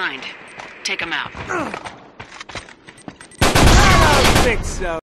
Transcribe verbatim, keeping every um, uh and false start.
behind. Take them out. I don't think so.